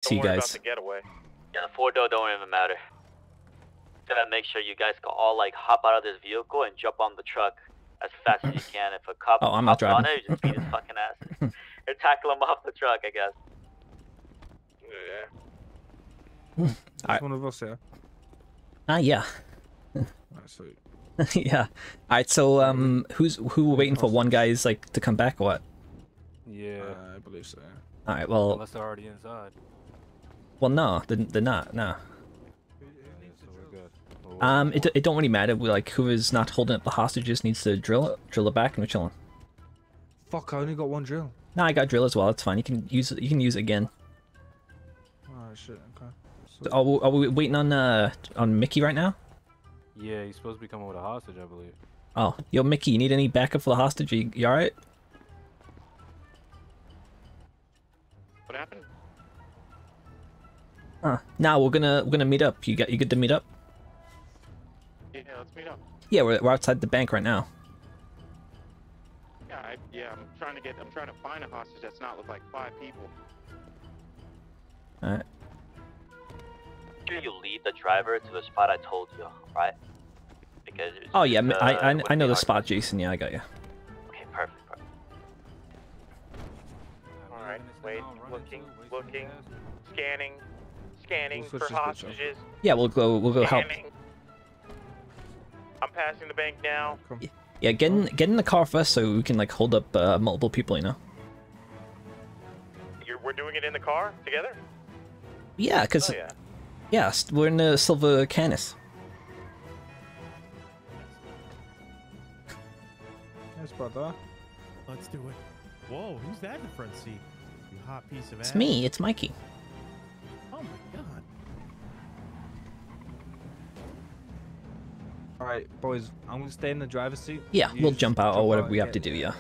see you guys. Yeah, the 4-door don't even matter. Gotta make sure you guys can all like hop out of this vehicle and jump on the truck as fast as you can. If a cop Oh, I'm not hops on driving. it, you just beat his fucking ass. Or tackle him off the truck, I guess. Yeah. Alright. One of us, yeah. Yeah. Sweet. Yeah. Alright, so who we're waiting for? One guy is like to come back or what? Yeah. I believe so. Alright, well. Unless they're already inside. Well, no, they're not. No. So we're good. It don't really matter. We like whoever's not holding up the hostages needs to drill it back, and we're chilling. Fuck! I only got one drill. No, I got drill as well. It's fine. You can use it. You can use it again. Oh shit. Okay. So, are we waiting on Mickey right now? Yeah, he's supposed to be coming with a hostage, I believe. Oh, yo, Mickey, you need any backup for the hostage? You alright? What happened? Nah, we're gonna meet up. You good to meet up? Yeah, let's meet up. Yeah, we're outside the bank right now. Yeah, I'm trying to find a hostage that's not with like 5 people. Alright. You lead the driver to the spot I told you, right? Because Oh yeah, I know the spot, Jason. Yeah, I got you. Okay, perfect. All right, wait, looking, scanning We'll switch for this bitch up. hostages. Yeah, we'll go help. Scanning. I'm passing the bank now. Come. Yeah, get in the car first so we can like hold up multiple people, you know. We're doing it in the car together. Yeah, cause Oh yeah. yeah, we're in the silver Canis. Yes, brother. Let's do it. Whoa, who's that in the front seat? You hot piece of ass. It's me. It's Mikey. Oh my god. All right, boys. I'm gonna stay in the driver's seat. Yeah, You we'll just jump out or whatever we and have to get- do. Yeah.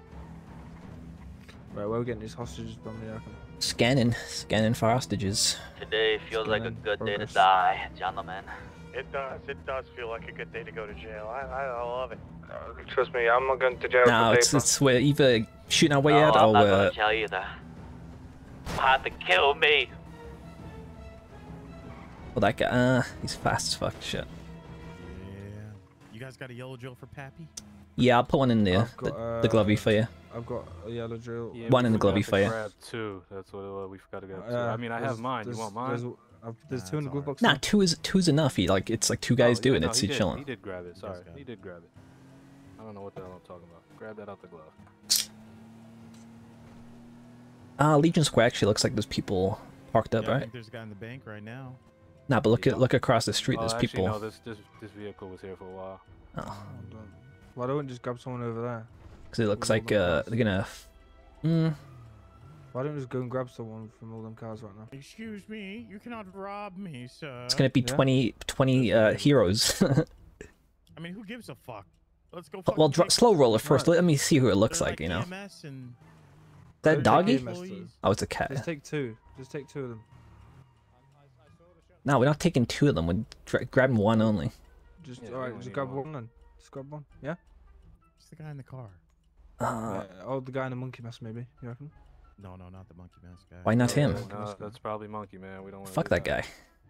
Right, where are we getting these hostages from? Yeah. Scanning for hostages. Today feels like a Scanning good day to progress. die, gentlemen. It does feel like a good day to go to jail. I love it. Trust me, I'm not going to jail No, for it's we're either shooting our way No, out I'm or not we're gonna tell you that. You have to kill me. well, that guy. He's fast as fuck. Shit. Yeah. You guys got a yellow drill for Pappy? Yeah, I'll put one in there. I've got, The glovey for you. I've got a yellow drill. Yeah, One in we the glovey forgot to for you. grab 2. That's what we forgot to grab 2. I mean, I have mine. You want mine? There's 2 in the glove box. Nah, now. two's enough. Like it's like 2 guys Oh, doing yeah, it. no, So he chilling. He did grab it. Sorry, got it. he did grab it. I don't know what the hell I'm talking about. Grab that out the glove. Legion Square actually looks like there's people parked up, Yeah, I right? think there's a guy in the bank right now. Nah, but look across the street. Oh, There's actually, people. no, this vehicle was here for a while. Oh, Hold on. Why don't we just grab someone over there? because it looks like they're gonna. Why don't we just go and grab someone from all them cars right now? Excuse me, you cannot rob me, sir. It's gonna be Yeah. 20 heroes. I mean, who gives a fuck? Let's go. Well, fucking take slow roller first. Right. Let me see who it looks they're like. You know. EMS and Is that a Don't doggy? take EMS though. Oh, it's a cat. Just take 2. Just take 2 of them. No, we're not taking 2 of them. We're grabbing 1 only. Just Yeah, all right. we Just need grab one. one then. Just grab one. Yeah. It's the guy in the car. Uh, Yeah. Oh, the guy in the monkey mask, maybe. You reckon? No, not the monkey mask guy. why not him? No, that's probably Monkey Man. We don't want. Fuck that guy.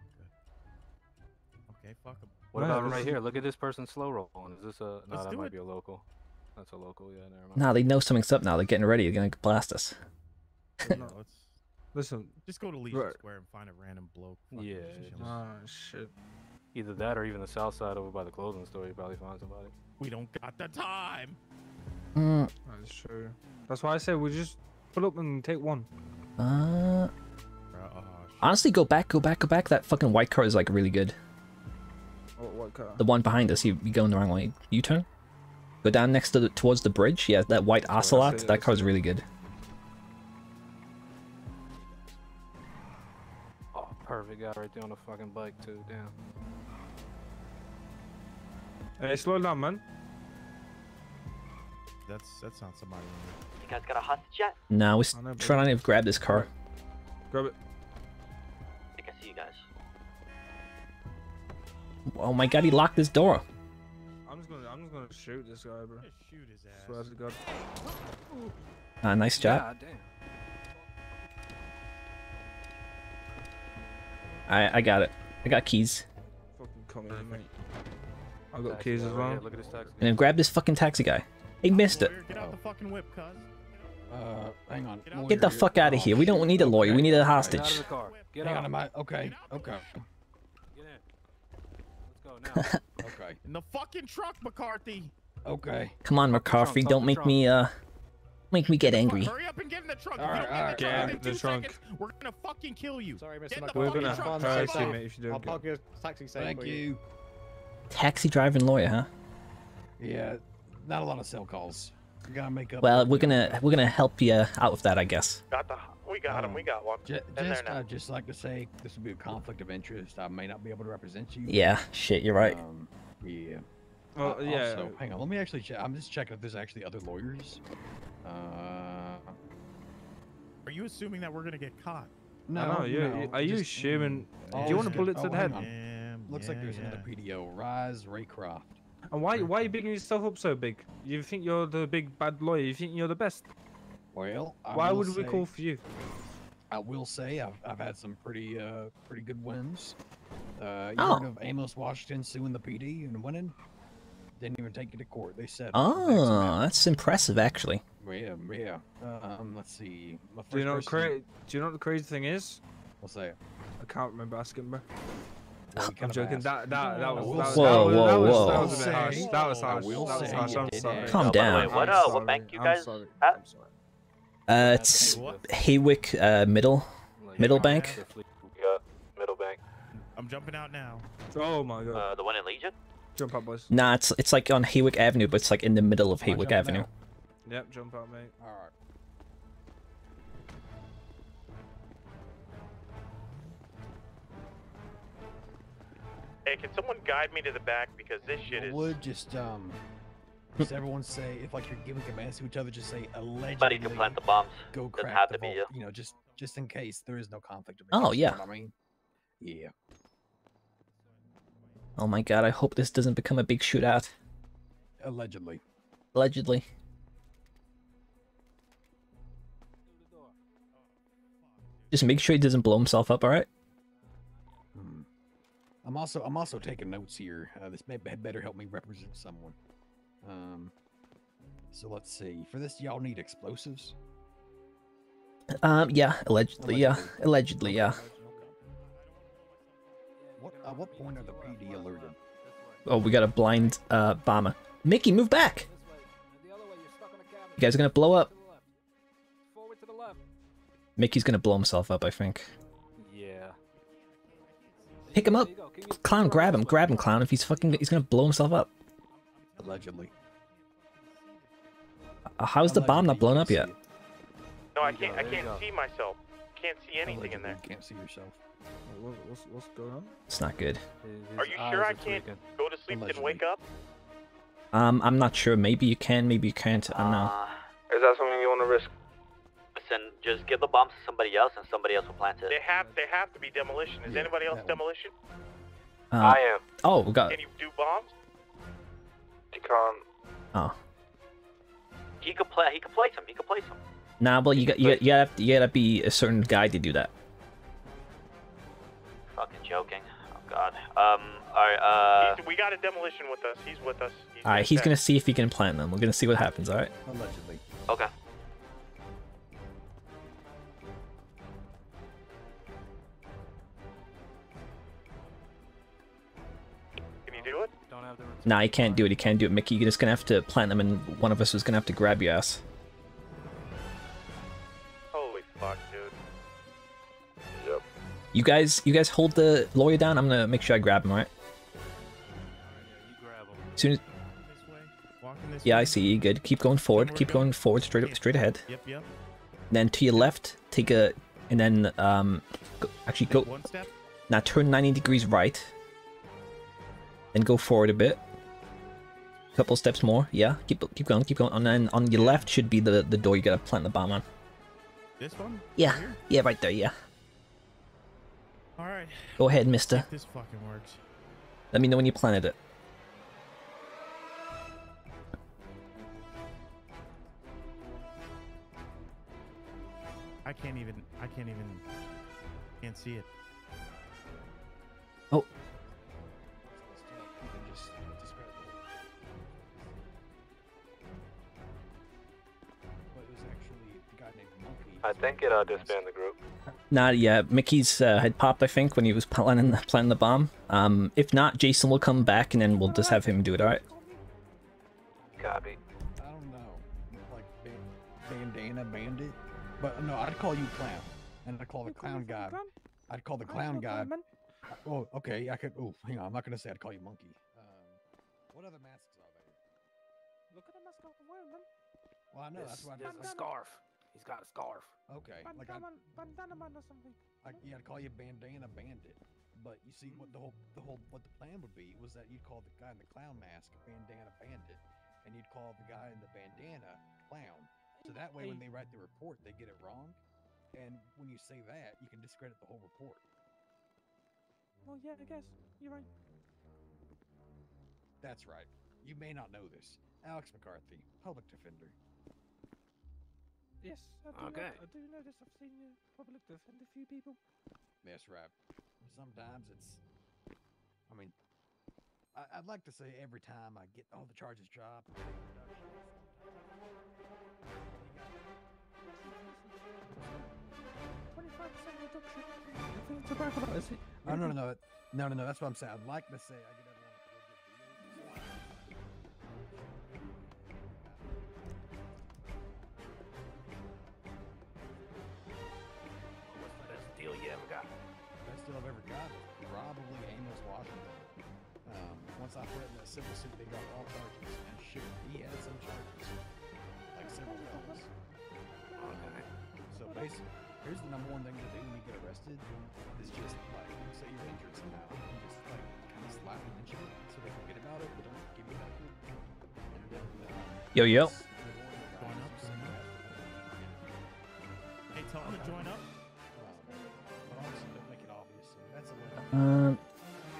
Okay, fuck him. What Yeah, about this right is- here? Look at this person slow rolling. Is this a? No, Let's that do might it. be a local. That's a local. Yeah, never mind. Nah, they know something's up now. They're getting ready. They're gonna blast us. No, let's Listen. just go to Legion Right. Square and find a random bloke. fucking Yeah, just just- chilling. Ah, shit. Either that or even the south side over by the clothing store. You probably find somebody. We don't got the time. That's true. That's why I say we just pull up and take one. Uh, Oh, shit. honestly, go back. That fucking white car is like really good. What car? The one behind us. You going the wrong way. U-turn. Go down next to towards the bridge. Yeah, that white Sorry, I ocelot. see it, That I car's see it. really good. Oh, perfect guy right there on the fucking bike too. Damn. Hey, slow down, man. That's not somebody. You guys got a hostage yet? Nah, we're I know, but- trying to grab this car. Grab it. I think I see you guys. Oh my god, he locked this door. I'm just gonna shoot this guy, bro. Just shoot his ass. Swear to God. Nice job. God damn. I got it. I got keys. Fucking come in, mate. I got keys as well. Look at this taxi. And then grab this fucking taxi guy. He missed it. Lawyer, get out the fucking whip, cuz. Hang on. Get the fuck out of here. We don't need a lawyer. We need a Get out of hostage. the car. Get Hang out. on, okay. Okay. Get in. Let's go now. Okay. In the fucking truck, McCarthy. Okay. Come on, McCarthy. Don't make me get angry. Hurry up and get in the truck. All right, If you all don't right. get Get in in the the truck trunk. we're gonna fucking kill you. Sorry, Mr. Get in the McCarthy. We're fucking gonna truck. harass Get you, out. mate, if you I'll don't park get. your taxi safe Thank for you. you. Taxi driving lawyer, huh? Yeah, not a lot of cell calls. We gotta make up. Well, we're gonna help you out with that, I guess. We got him. We got one. In there now. Just like to say, this would be a conflict of interest. I may not be able to represent you. Yeah, shit, you're right. Yeah. Well, yeah. Also, hang on. Let me actually check. I'm just checking if there's actually other lawyers. Are you assuming that we're gonna get caught? No. I know, no, are you just- assuming? Oh, Do you want a shit. bullet to Oh, the hang head? on. Looks like there's another PDO. Rise Raycroft. And why are you bigging yourself up so big? You think you're the big bad lawyer? You think you're the best? Well, Why would we call for you? I will say I've had some pretty good wins. You Oh. heard of Amos Washington suing the PD and winning? Didn't even take you to court. They said. Oh, that's impressive, actually. Yeah, yeah. Let's see. My Do you know first what person- Do you know what the crazy thing is? What's that? I can't remember asking, bro. Well, you I'm kind of joking. asked. That I will was say- Whoa, whoa, whoa. that was a bit I harsh. will That was say- harsh. I will That was say harsh. you I'm did sorry. ask. Calm Oh, by the down. way, what I'm what bank sorry, you I'm guys sorry, at? I'm sorry. It's Haywick Middle Bank. We got Middle Bank. I'm jumping out now. Oh my god. The one in Legion? Jump out, boys. Nah, it's like on Haywick Avenue, but it's like in the middle of Am I Haywick jumping Avenue. out? Yep, jump out, mate. All right. Hey, can someone guide me to the back because this shit I is. would just does everyone say if like you're giving commands to each other, just say allegedly. Somebody can plant the bombs. Go Doesn't crack have the to be vault, you. you know, just in case there is no conflict of Oh, interest. You know yeah. what I mean, yeah. Oh my god, I hope this doesn't become a big shootout. Allegedly. Allegedly. Just make sure he doesn't blow himself up, alright? Hmm. I'm also taking notes here. This may better help me represent someone. So let's see. For this, y'all need explosives. Yeah, allegedly, yeah. Allegedly, yeah. At what point are the PD alerted? Oh, we got a blind bomber. Mickey, move back! You guys are gonna blow up. Mickey's gonna blow himself up, I think. Yeah. Pick him up. Clown, grab him, clown. If he's gonna blow himself up. Allegedly. How's the bomb not blown up yet? No, I There you can't. I go, there you can't go. see myself. Can't see anything in there. You can't see yourself. What's going on? It's not good. Are you sure I can't go to sleep and wake up? I'm not sure. Maybe you can, maybe you can't. I don't know. Is that something you want to risk? Listen, just give the bombs to somebody else, and somebody else will plant it. They have to be demolition. Is Yeah, anybody else that one. demolition? am. Oh, we got. Can you do bombs? He can't. Oh. He could play. He could place them. He could place them. Nah, well, you gotta be a certain guy to do that. Fucking joking. Oh god. Alright. We got a demolition with us. He's with us. All right, he's check. gonna see if he can plant them. We're gonna see what happens. All right. Allegedly. Okay. Can you do it? Don't have the Nah, he can't do it. He can't do it, Mickey. You're just gonna have to plant them, and one of us is gonna have to grab your ass. Holy fuck, dude. Yep. You guys hold the lawyer down. I'm gonna make sure I grab him. All right. You grab them. As soon as, This way. Walking this yeah, way. I see you. Good. Keep going forward. Keep going forward. Straight ahead. Yep. Then to your left, take a, and then actually go. One step. Now turn 90 degrees right. Then go forward a bit. Couple steps more. Yeah. Keep going. And then on your left should be the door you gotta plant the bomb on. This one. Yeah. Here? Yeah, right there. Yeah. All right. Go ahead, Mister. This fucking works. Let me know when you planted it. I can't even. Can't see it. Oh. I think it disbanded the group. Not yet. Mickey's had popped, I think, when he was planning the bomb. If not, Jason will come back and then we'll just have him do it. All right. Copy. I don't know, like bandana bandit, but no, I'd call you clown, and I'd call the clown guy. I'd call the clown guy. Oh, okay, I could. Oh, hang on, I'm not gonna say I'd call you monkey. What other masks are there? Look at the mask I'm wearing, man. Well, I know that's why. There's a scarf. He's got a scarf. Okay, like Bandana man or something. yeah, I'd call you bandana bandit. But you see, what the plan would be was that you'd call the guy in the clown mask bandana bandit, and you'd call the guy in the bandana clown. So that way, when they write the report, they get it wrong. And when you say that, you can discredit the whole report. Well, yeah, I guess you're right. That's right. You may not know this. Alex McCarthy, public defender. Yes, I do. Okay. I do know this. I've seen you public defend a few people. That's right. Sometimes it's. I mean, I'd like to say every time I get all the charges dropped. 25% reduction. Nothing to brag about, is it? Oh, no. That's what I'm saying. I'd like to say I get everyone a real good deal. What's the best deal you ever got? Best deal I've ever got is probably Amos Washington. Once I put in the civil suit, they got all charges. And shit, he had some charges. Like several felons. Okay. So basically, here's the number one thing to do when you get arrested is just like, say you're injured somehow, you just like kind of slap them and shit so they forget about it, but don't give you that. And then, Yo, yo. Hey, tell him to join up. But honestly, don't make it obvious. So that's a little.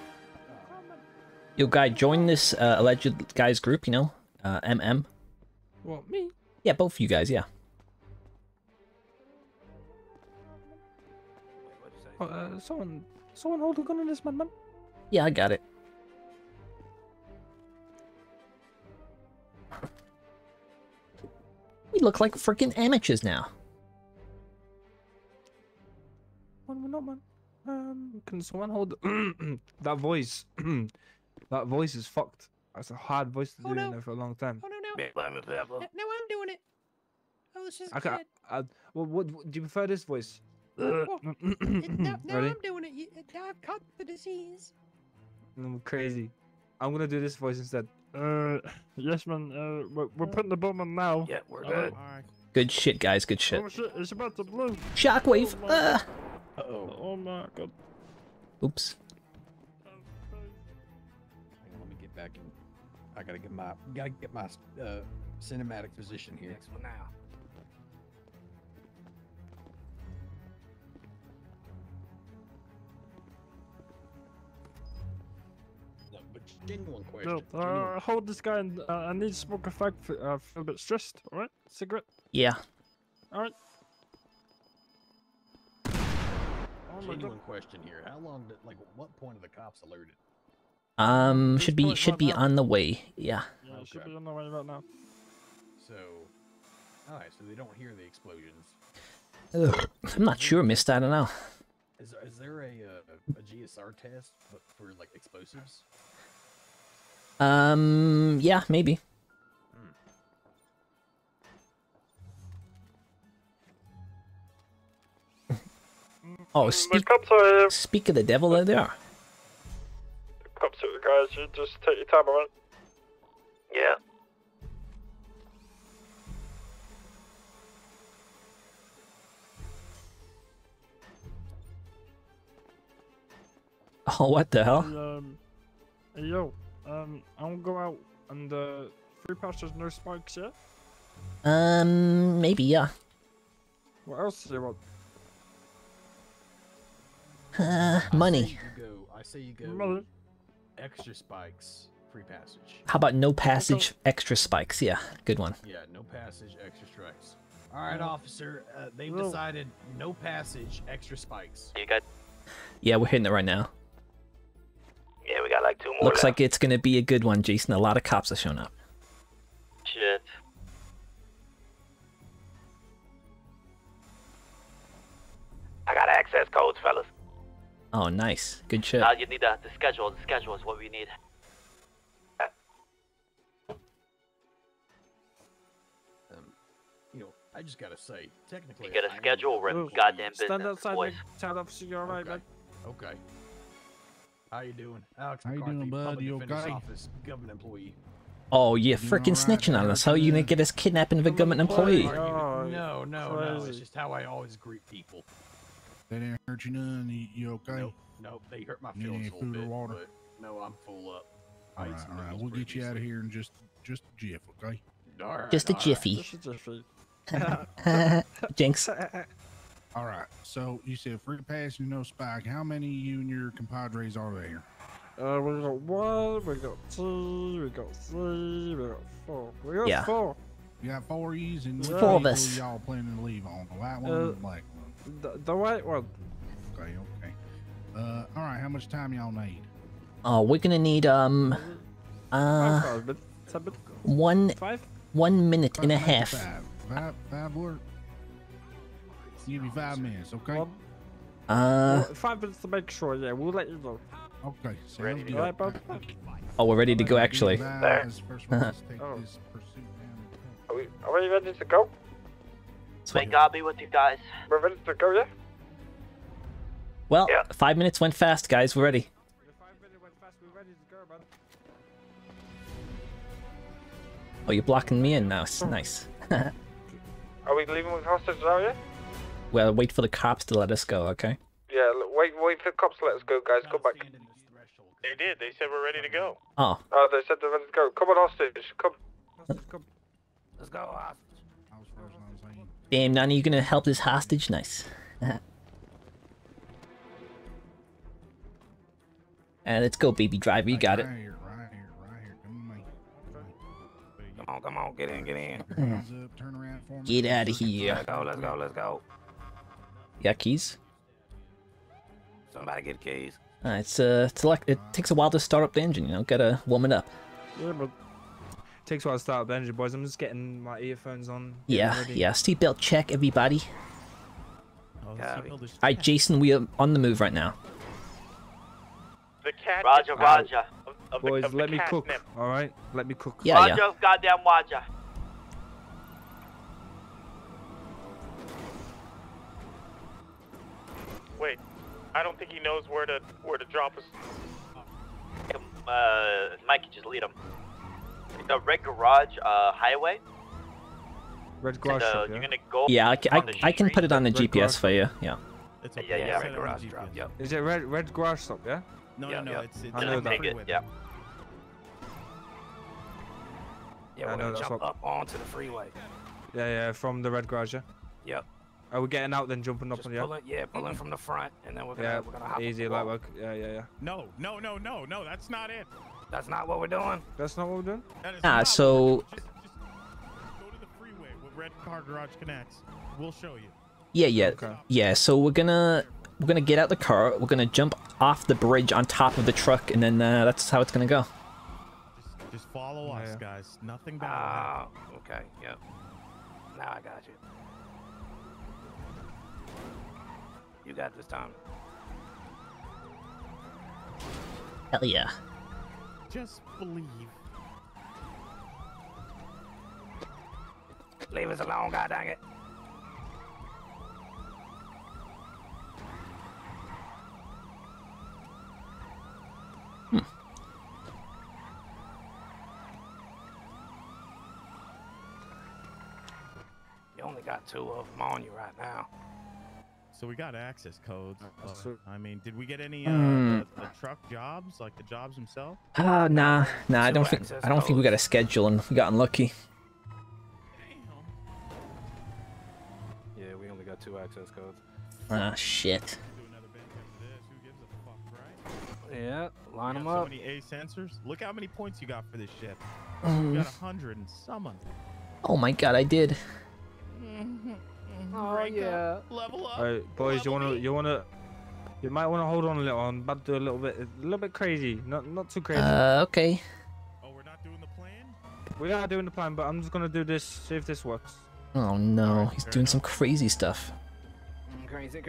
Yo, guy, join this alleged guy's group. You know, MM. What, me? Yeah, both of you guys. Yeah. What'd you say? Someone hold a gun on this man. Yeah, I got it. We look like freaking amateurs now. We're not, man. Can someone hold that voice? That voice is fucked. That's a hard voice to do in there for a long time. Oh no. Big lemon pepper. No, I'm doing it. Oh, this is I can't. Well, what do you prefer this voice? Now Ready? I'm doing it. Now I've caught the disease. I'm crazy. I'm gonna do this voice instead. Yes, man. We're putting the bomb on now. Yeah, we're good. Alright. Good shit, guys. Good shit. Oh shit! It's about to blow. Shockwave. Oh my god. Oops. Hang on, let me get back in. I gotta get my cinematic position here. Next one now. No, but genuine question. Yo, hold this guy. And, I need to smoke a fag. I feel a bit stressed. All right, cigarette. Yeah. All right. Oh my Genuine god. question here. How long did, like, what point are the cops alerted? Should be on the way. Yeah. Yeah, it should Okay. be on the way right now. So, alright, so they don't hear the explosions. Ugh. I'm not sure, Mister. I don't know. Is there a GSR test but for like explosives? Yeah, maybe. Oh, The cops are here. speak of the devil, there they are. The cops are the guys. You just take your time, alright? Yeah. Oh, what the hell? Hey, yo, I wanna go out and free pass. There's no spikes yet. Maybe, yeah. What else do you want? Money. I say you go Money. extra spikes, free passage. How about no passage, extra spikes? Yeah, good one. Yeah, no passage, extra strikes. Alright, officer, they've Whoa. decided no passage, extra spikes. You guys, Yeah, we're hitting it right now. 2 more Looks like it's gonna be a good one, Jason. A lot of cops have shown up. Shit. I got access codes, fellas. Oh, nice. Good shit. Now you need the schedule. The schedule is what we need. You know, I just gotta say, technically. You get a I am schedule, we're in Look, goddamn business, Stand outside boys. the town officer, you alright, Okay. man? Okay. How you doing? Alex How you McCarthy, doing, bud? Public You Defender's okay? Office, government employee. Oh, you're Doing freaking alright snitching on there, us. How are you gonna kid? get us kidnapping of a government employee? Oh, No. It's crazy. just how I always greet people. They didn't hurt you none. You okay? Nope. They hurt my Need feelings any a little food or bit, water? but no, I'm full up. All right, all right. We'll get you out of here in just a jiff, okay? All right, Just a all right. jiffy. Just a jiffy. Jinx. All right. So you said free passage, no spike. How many of you and your compadres are there? We got 1, we got 2, we got 3, we got 4. We got Yeah. 4. You got 4 of yous and which 4 of vehicle us. y'all planning to leave on? The white one or the black one? The white one. Okay. All right. How much time y'all need? Oh, we're gonna need 5 minutes. 10 minutes. one 5? 1 minute and a Five minutes half. to Five work. Give you 5 minutes, okay? 5 minutes to make sure, yeah, we'll let you know. Okay. Sounds Ready to good. Alright, bud? Oh, we're ready to go actually. There. First one, let's take Oh. this pursuit down. Are we ready to go? May God be with you guys. We're ready to go, yeah? Well, Yeah. 5 minutes went fast, guys. We're ready. The 5 minutes went fast, we're ready to go, man. Oh, you're blocking me in now. Nice. Are we leaving with hostages now, yeah? Well, wait for the cops to let us go, okay? Yeah, wait for the cops to let us go, guys. Go back. They did. They said we're ready to go. Oh, Oh, they said they're ready to go. Come on, hostage. Come. Come. Let's go, I was first on saying. damn, Nani, you gonna help this hostage? Nice. And let's go, baby driver. You got it. Right here. Come on, Come on, get in. Your hands up, turn around for me. Get out of here. Let's go. You got keys? Somebody get keys. It's like it takes a while to start up the engine. You know, gotta warm it up. Yeah, but takes a while to start up the engine, boys. I'm just getting my earphones on. Yeah, ready. yeah. Seatbelt check, everybody. Copy. Alright, Jason, we are on the move right now. The cat. Roger, Roger. Boys, of the let me cook. catnip. All right, let me cook. Yeah, Roger, yeah. goddamn Roger. Wait, I don't think he knows where to drop us. Mikey, just lead him. The Red Garage Highway. Red Garage shop, You're yeah? gonna go. Yeah, on the I can put it on the Red GPS Garage. for you. Yeah. It's Yeah, yeah, Set Red it on Garage GPS. drop. Yep. Is it Red Garage shop, yeah? No, Yeah, no, yeah. it's I know Just that. take it. Yeah. Yeah, I we're know gonna that's jump what- up onto the freeway. Yeah, from the Red Garage, yeah? Yep. Are we getting out then jumping up Just on yeah? pull in from the front, and then we're Yeah, gonna hop easy, up the light wall. work. Yeah. No, that's not it. That's not what we're doing. That's not what we're doing? That is Ah, not so- what we're- just go to the freeway where Red Car Garage connects. We'll show you. Yeah. Okay. Yeah, so we're gonna get out the car, we're gonna jump off the bridge on top of the truck, and then that's how it's gonna go. Just follow Yeah, us, yeah. guys. Nothing bad. will happen. Okay. Yep. Now I got you. You got this time. Hell yeah. Just believe. Leave us alone, god dang it. You only got 2 of them on you right now. So we got access codes. so- I mean, did we get any Hmm. the truck jobs, like the jobs themselves? Nah. I Two don't think access we got a codes. schedule, and we got unlucky. Yeah, we only got 2 access codes. Ah, shit. Do another bench after this. Who gives a fuck, right? Yeah, line We them got so up. many A sensors. Look how many points you got for this shit. Um, You got 100 and some of them. Oh my god, I did. Oh Rank yeah. up, level up. Alright, boys, you wanna You might want to hold on a little. I'm about to do a little bit crazy. Not too crazy. Okay. Oh, we're not doing the plan? We are doing the plan, but I'm just gonna do this. See if this works. Oh no, he's doing some crazy stuff. Crazy.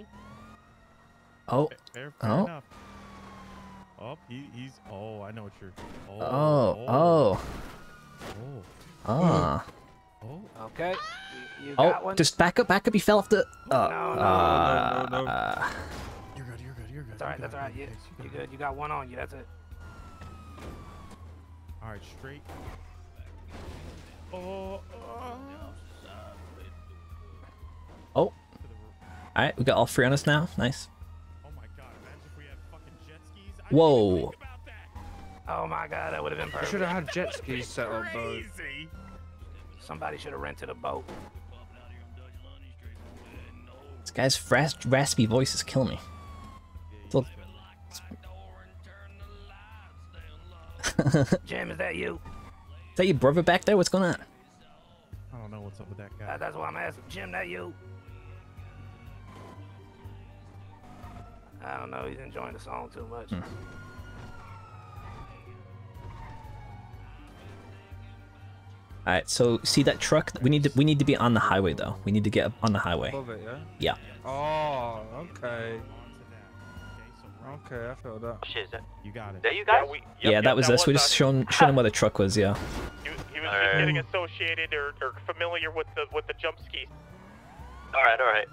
Oh. Fair Oh. enough. Oh, he's. Oh, I know what you're. Oh. Ah. Oh. Okay. You got Oh, one. just back up. He fell off the. No. You're good. That's all right. You good. You got one on you. That's it. All right, straight. Oh. Oh. Alright, we got all 3 on us now. Nice. Oh my God! Imagine if we had fucking jet skis. I Whoa. didn't even think about that. Oh my God, that would have been I perfect. should have had jet skis set up, bro. Crazy. Somebody should have rented a boat. This guy's raspy voice is killing me. Still- Jim, is that you? Is that your brother back there? What's going on? I don't know what's up with that guy. That's why I'm asking. Jim, that you? I don't know. He's enjoying the song too much. Alright, so see that truck? We need to be on the highway though. We need to get up on the highway. Above it, yeah. Yeah. Oh, okay. Okay, I feel that. Shit, is that? You got it. That you guys? Yeah, that was us. We just showing him where the truck was. Yeah. He was just getting associated or familiar with the jump skis. All right.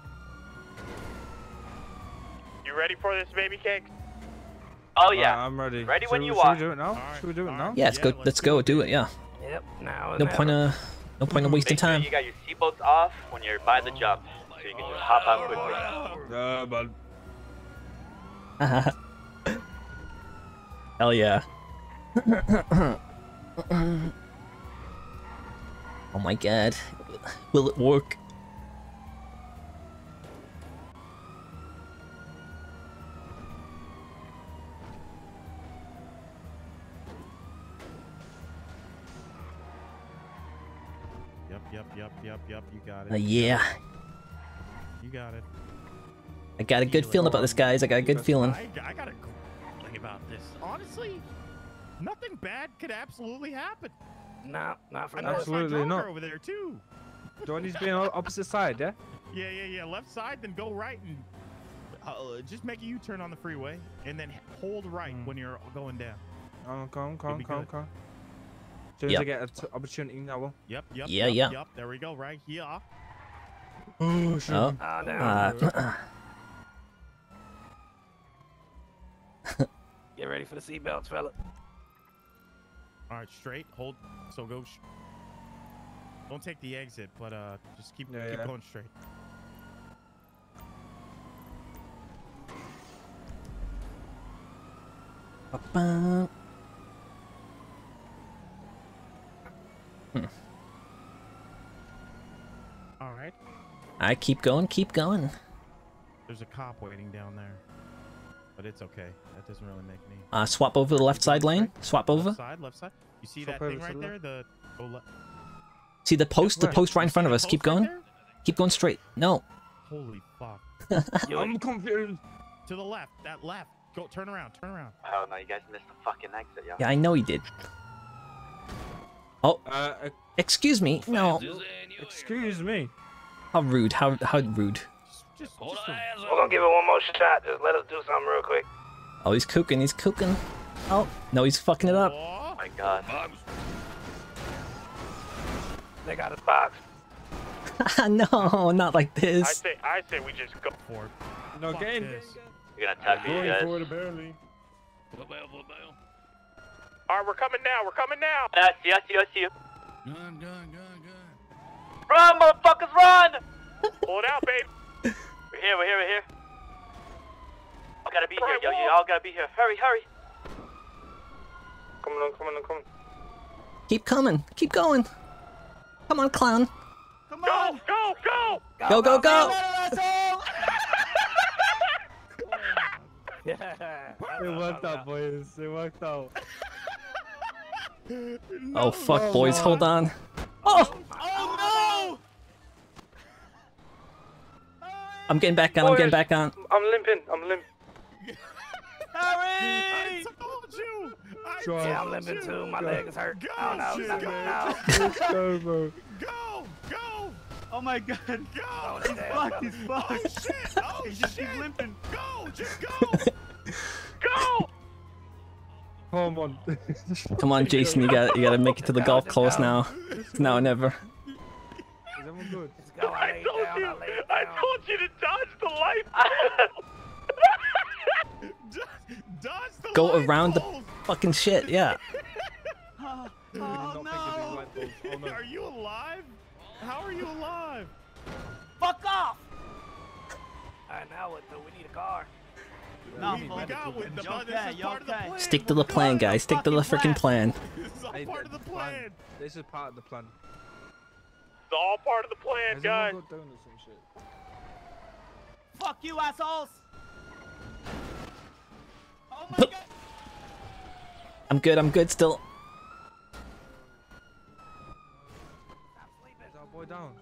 You ready for this, baby cakes? Oh yeah. I'm ready. Ready Should when we- you should we are. do it now? Should we do it now? Yeah, let's go. Do it. Yeah. Yep. Now. No point of wasting Make sure time. you got your seatbelts off when you're by the jump, so you can just hop out quickly. Yeah, bud. Hell yeah. Oh my God. Will it work? Yep. You got it. Yeah. You got it. I got a good feeling about this, guys. I got a good feeling. I got a good feeling about this. Honestly, nothing bad could absolutely happen. No, not for I now. noticed my Absolutely driver not. over there too. Do I need to be on opposite side, yeah? Yeah. Left side, then go right and just make a U-turn on the freeway, and then hold right when you're going down. Come. You'll be good. As soon as Yep. I get an opportunity, I will. Yep. Yeah. There we go. Right here. Oh, shit. Oh. Down. Get ready for the seatbelts, fella. All right, straight. Hold. So go. Don't take the exit, but just keep Yeah. going straight. Ba-bum. All right. I keep going. There's a cop waiting down there, but it's okay. That doesn't really make any. Swap over the left side lane. Swap over. Left side. You see Swap that thing over to right the there? The go left. See the post? The Where? post right in front of us. Keep Post right going. there? Keep going straight. No. Holy fuck. I'm confused. To the left. That left. Go. Turn around. Oh no, you guys missed the fucking exit, yo. Yeah, I know he did. Oh, excuse me. No. Excuse me. How rude. How rude. Just We're gonna give it one more shot. Just let us do something real quick. Oh, he's cooking. Oh, no, he's fucking it up. Oh my God. They got us boxed. No, not like this. I say we just go for it. No, Fuck get in. this. You're gonna attack these guys. barely. All right, we're coming now. I see you. Gun. Run, motherfuckers, run! Pull it out, babe. We're here. I gotta be Right, here, yo. whoa. You all gotta be here. Hurry. Coming on. Keep coming. Keep going. Come on, clown. Go. Go. It worked out, boys. It worked out. Oh, fuck, boys. Hold on. Oh! Oh I'm getting back on. I'm limping. I told you. Drive. I'm limping too. My legs hurt. Go, Oh no, shit, stop it go. now. Let's go, bro. Go. Oh my god. Go. He's fucked. He's fucked. Oh shit. Oh He's just shit. keep limping. Go. Just go. Go. Come on. Come on, Jason, you gotta make it to the golf course now. It's now or never. Is everyone good? Let's go. I laid down. I told you to dodge the light. Dodge the Go light around the poles. fucking shit, yeah. Oh, We did not think of these light bulbs. Oh no. Are you alive? How are you alive? fuck off! Alright, now what though? We need a car. No, we got with the you button. okay, This is you part of the okay? plan. Stick to the plan, guys. Stick to the freaking plan. This is all Hey, part of the plan. This is part of the plan. It's all part of the plan, Has guys. everyone got donuts and shit? Fuck you, assholes! Oh my god! I'm good still. Is our boy down?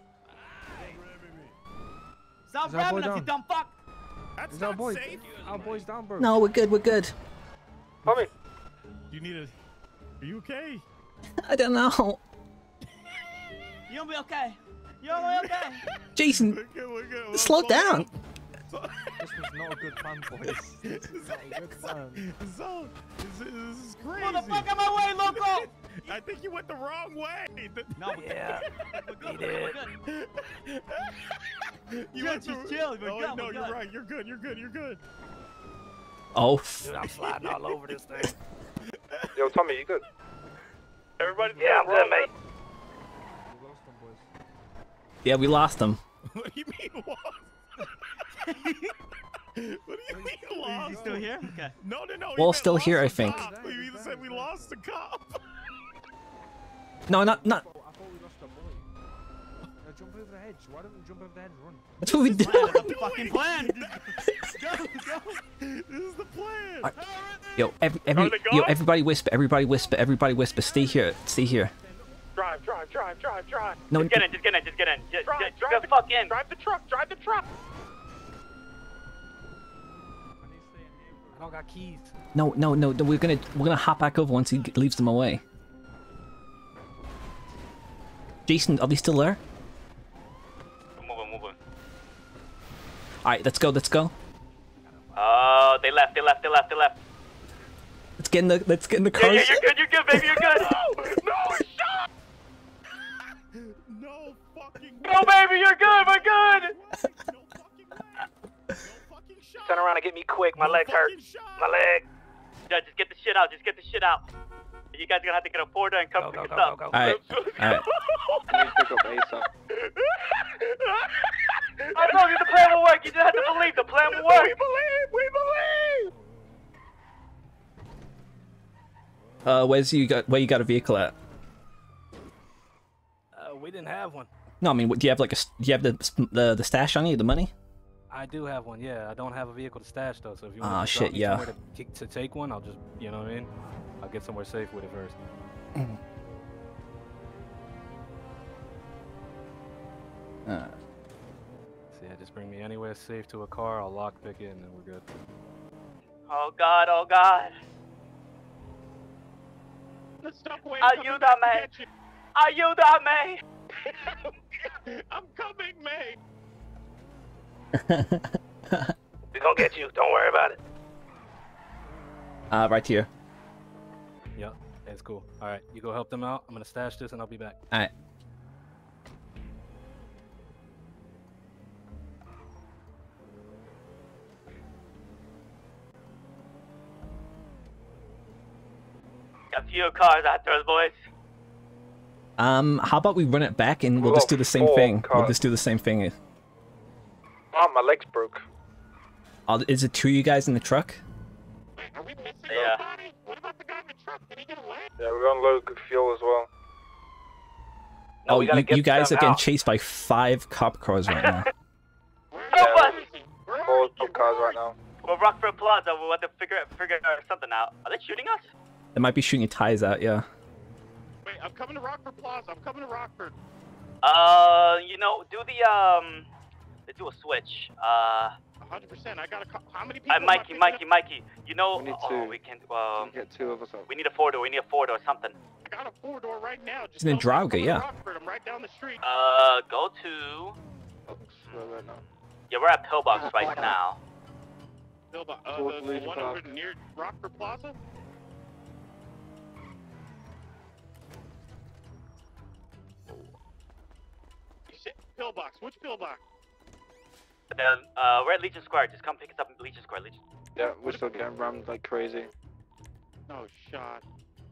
Stop Is our boy grabbing us, you down? dumb fuck! That's Is our not boy? safe. Our boy's down, bro. No, we're good. Tommy. You need a. Are you okay? I don't know. You'll be okay. You'll be okay. Jason, We're good, we're good. slow down. This was not a good plan, boys. This is not a good plan. So, this is crazy. Motherfucker, out my way, loco! I think you went the wrong way. No, Yeah, we're he good. did. We're good. You Good, went just the- chill, we're Oh, good, no, we're you're good. right. You're good. You're good. Oh, Dude, I'm sliding all over this thing. Yo, Tommy, you good? Everybody. Yeah, I'm good, mate. We lost them, boys. yeah, we lost him. What do you mean lost? What do you mean lost? Is he still here? Okay. No. We're all meant still lost here, the I think. cop. You either said we lost the cop. No, not. I thought we lost our boy. Jump over the hedge. Why don't we jump over the hedge and run? That's what we do. Plan is the fucking plan. Go. This is the plan. Alright. Yo, everybody whisper. Everybody whisper. Stay here. Drive. No, Just get in. Just get the fuck in. Drive the truck. I don't got keys. no. We're gonna hop back over once he leaves them away. Jason, are they still there? Moving. Alright, let's go. Oh, they left. Let's get in the cars. Yeah, you're good, baby, you're good. No, shot! No fucking way. Go, baby, you're good, we're good. No fucking way. No fucking shot. Turn around and get me quick. My No legs hurt. fucking shot. My leg. Yeah, just get the shit out. You guys are gonna have to get a porter and come pick us up. Alright. Pick up ASAP. I told you the plan will work. You just have to believe the plan will work. We believe. Where you got a vehicle at? We didn't have one. No, I mean, do you have do you have the stash on you, the money? I do have one, yeah. I don't have a vehicle to stash though, so if you Ah, want to shit, yeah. somewhere to take one, I'll just, you know what I mean? I'll get somewhere safe with it first. So yeah, just bring me anywhere safe to a car. I'll lockpick it, and then we're good. Oh God. Ayúdame. I'm coming, mate. We're gonna get you. Don't worry about it. Right here. Yep, that's cool. All right, you go help them out. I'm gonna stash this, and I'll be back. Alright. Got a few cars after us, boys. How about we run it back and we'll just do the same thing. We'll just do the same thing. Oh, my legs broke. Is it two of you guys in the truck? Yeah. Yeah, we're gonna load good fuel as well. No, Oh, we gotta get you guys them are getting out. chased by 5 cop cars right now. Help us! 4 cop cars right now. We're Rockford Plaza. We'll have to figure something out. Are they shooting us? They might be shooting your tires out, yeah. Wait, I'm coming to Rockford Plaza. I'm coming to Rockford. You know, do the let's do a switch. 100%. I got how many people? Mikey. You know, We need two. we can't. Get two of us up. We need a 4-door. We need a 4-door something. I got a 4-door right now. It's in Draga, yeah. Rockford. I'm right down the street. Go to. Yeah, we're at Pillbox right now. The one over near Rockford Plaza. You said Pillbox. Which Pillbox? We're at Legion Square. Just come pick us up in Legion Square. Legion. Yeah, we're still getting rammed like crazy. No shot.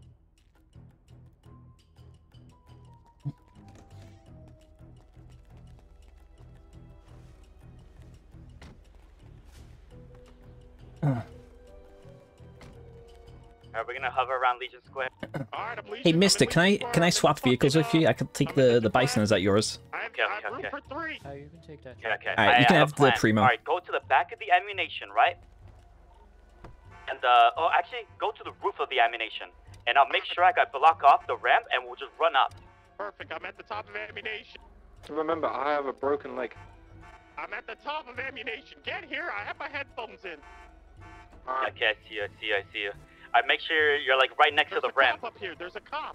Are we gonna hover around Legion Square? Hey, Mister, can I swap vehicles with you? I could take the Bison. Is that yours? Okay. You can take that. Okay. Alright, you can have the plan. Primo. Alright, go to the back of the ammunition, right? And actually, go to the roof of the ammunition, and I'll make sure I got block off the ramp, and we'll just run up. Perfect. I'm at the top of ammunition. Remember, I have a broken leg. I'm at the top of ammunition. Get here. I have my headphones in. Okay, I see you. Alright, make sure you're like right next to the ramp. Up here. There's a cop.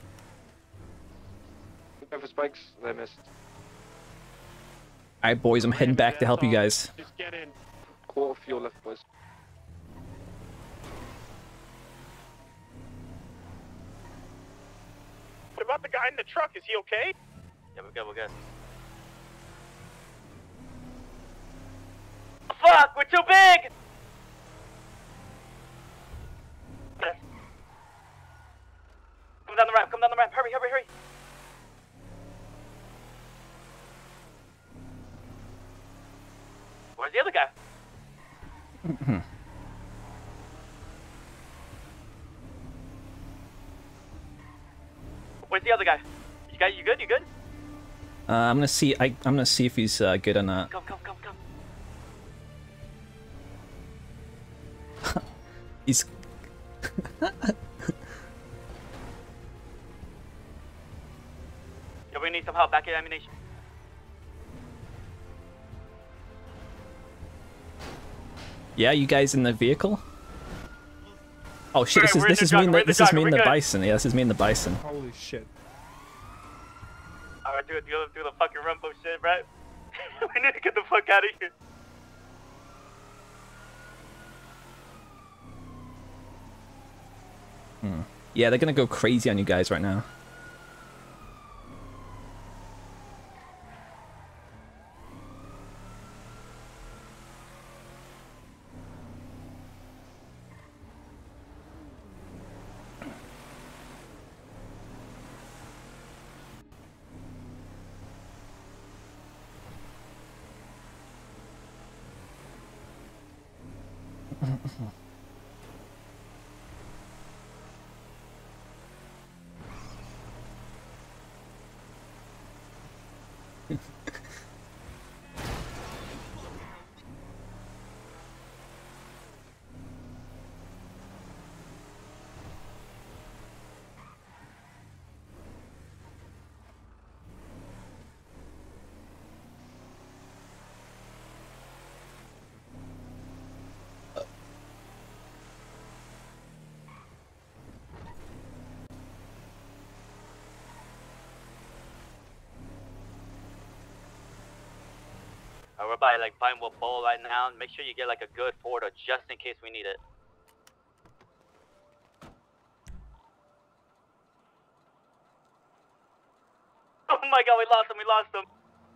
Go for spikes. They missed. Alright, boys, I'm heading back to help you guys. Just get in. Quarter fuel left, boys. What about the guy in the truck? Is he okay? Yeah, we're good. Fuck, we're too big! Come down the ramp, hurry. Where's the other guy? Where's the other guy? You good? I'm gonna see. I'm gonna see if he's good or not. Come. He's. Yeah, we need some help back at ammunition. Yeah, you guys in the vehicle? Oh shit! We're This is me and the Bison. Yeah, this is me and the Bison. Holy shit. Alright, do the fucking Rumbo shit, right? We need to get the fuck out of here. Yeah, they're gonna go crazy on you guys right now. We're by like Pinewood Bowl right now. Make sure you get like a good 4-door just in case we need it. Oh my god, we lost him.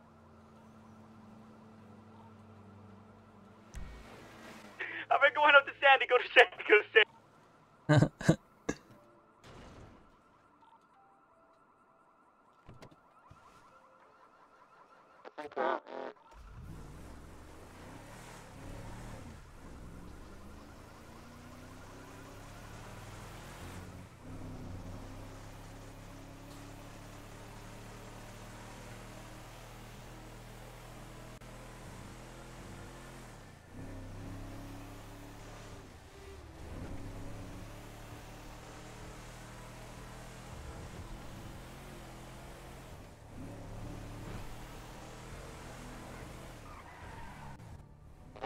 I've been going up to Sandy, go to Sandy.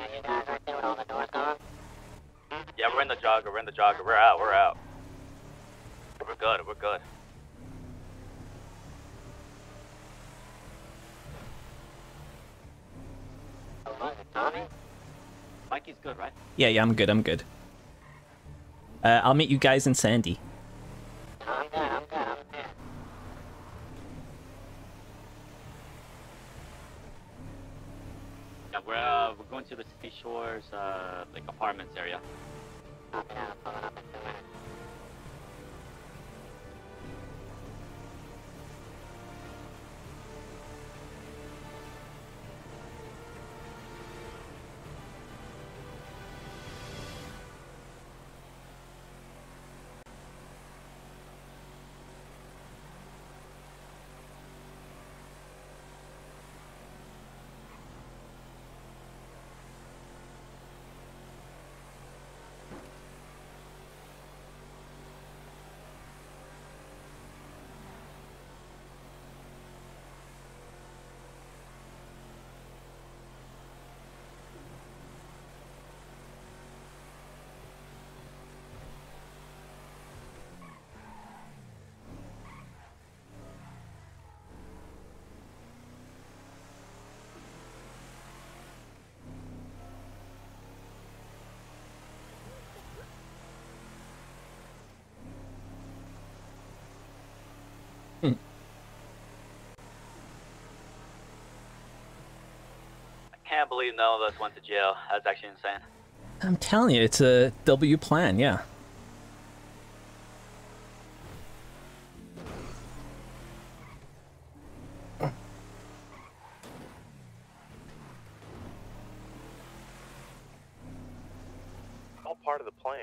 Yeah, we're in the jogger. We're in the jogger. We're out. We're out. We're good. We're good. Mikey's good, right? Yeah, I'm good. I'm good. I'll meet you guys in Sandy. I'm good. Yeah, we're going to the City Shores, like apartments area. Can't believe none of us went to jail. That's actually insane. I'm telling you, it's a W plan, yeah. All part of the plan.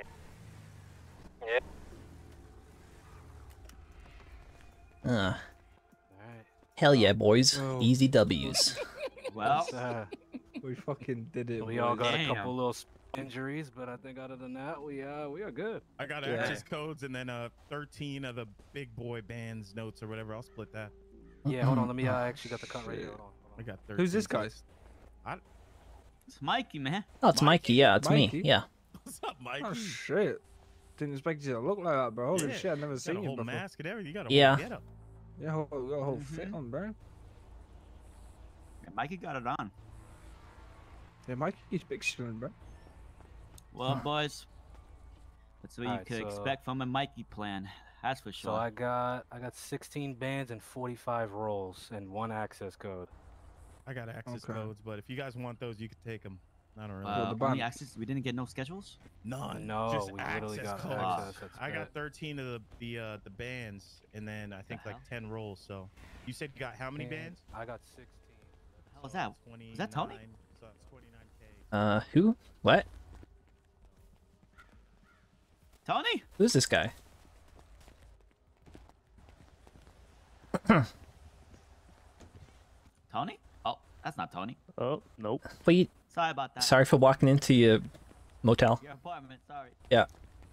Yeah. Hell yeah, boys. Easy W's. Well, we fucking did it. We all boys. got a couple little injuries, but I think other than that, we are good. I got access codes and then 13 of the big boy band's notes or whatever. I'll split that. Yeah, hold on. Let me. I actually got the cut right here. Hold on. I got 13. Who's this guy? it's Mikey, man. Oh, it's Mikey. Yeah, it's Mikey? me. Yeah. What's up, Mikey? Oh shit! Didn't expect you to look like that, bro. Holy Yeah, shit, I've never you seen got a you whole before. mask and everything. You got a Yeah. whole get up. Yeah, got a whole fit on, bro. Yeah, Mikey got it on. Yeah, Mikey's big chillin', bro. Well, boys, that's what you Alright, could so- expect from a Mikey plan. That's for sure. So I got 16 bands and 45 rolls and 1 access code. I got access Okay. codes, but if you guys want those, you can take them. I don't really. Only access. We didn't get no schedules. None. No, just we access literally got codes. access. That's I got it. 13 of the bands, and then I think like 10 rolls. So, you said you got how many And bands? I got 16. How was that? Was that Tony? So it's 29K. Who? What? Tony? Who's this guy? Tony? Oh, that's not Tony. Oh, nope. Wait. Sorry about that. Sorry for walking into your motel. Your apartment. Sorry. Yeah.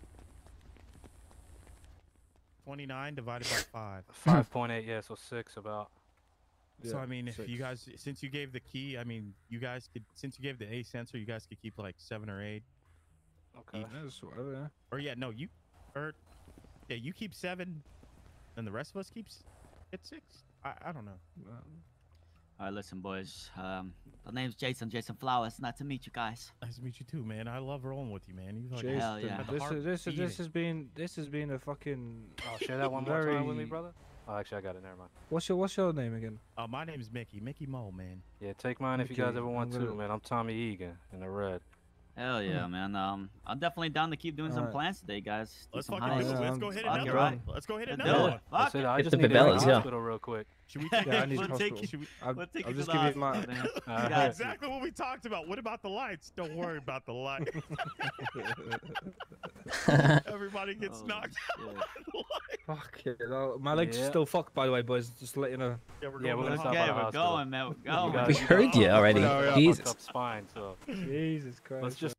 29 divided by 5. 5.8, yeah, so 6 about. So Yeah, I mean, if 6. you guys, since you gave the key, I mean, you guys could, since you gave the A sensor, you guys could keep like 7 or 8. Okay. each. That's whatever, yeah. Or yeah, no, yeah, you keep 7, and the rest of us keeps at 6. I don't know. All right, listen, boys. The name's Jason Flowers. Nice to meet you guys. Nice to meet you too, man. I love rolling with you, man. You like, Jason, Hell yeah. this has been a fucking. Oh, share that one more time with me, brother. Oh, actually, I got it. Never mind. What's your name again? my name is Mickey Mo, man. Yeah, take mine if you guys Okay, ever want I'm to, gonna- man. I'm Tommy Egan in the red. Hell yeah, man. I'm definitely down to keep doing some Alright. plans today, guys. Do Let's some fucking heists. do it. Let's I'm- go hit I'm another right. one. Let's go hit Let's another do one. it. That's Fuck it. it. I Get just the need to go to Favelas, the yeah. hospital real quick. Should we Yeah, I take, need we'll hospital. take, should we, I'll We'll take I'll you just to give the you my. hospital, man. Alright. got exactly what we talked about. What about the lights? Don't worry about the lights. Everybody gets Oh, knocked shit. out. Fuck it. My legs are Yeah. still fucked, by the way, boys. Just to let you know. Yeah, we're Yeah, going we're to gonna the stop Okay, by the we're hospital. going, man. We're You going. guys- We heard you already. Yeah, yeah. Jesus. Fucked up spine, so Jesus Christ. let's just